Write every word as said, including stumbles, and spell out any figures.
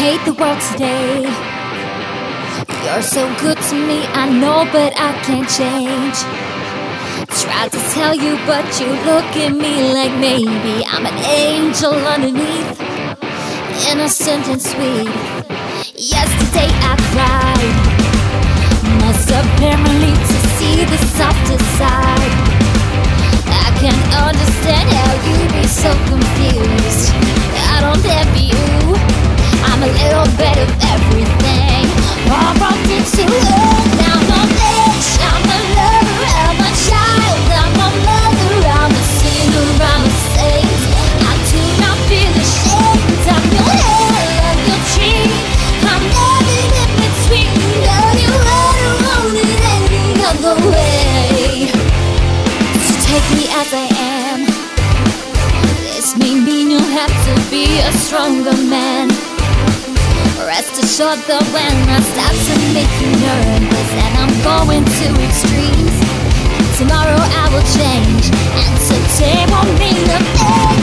hate the world today. You're so good to me, I know, but I can't change. Tried to tell you, but you look at me like maybe I'm an angel underneath, innocent and sweet. Yesterday I cried, must apparently to see the softer side. I can't understand how you be so confused. I don't envy you, I'm a little bit of everything. All wrapped into love. Now I'm a bitch, I'm a lover, I'm a child, I'm a mother, I'm a sinner, I'm a saint. I do not feel ashamed. I'm your hell, I'm your tree. I'm nothing in between. Love you, I don't want it any other way. So take me as I am. This may mean you'll have to be a stronger man. Rest assured that when I start to make you nervous and I'm going to extremes, tomorrow I will change, and today won't mean a thing.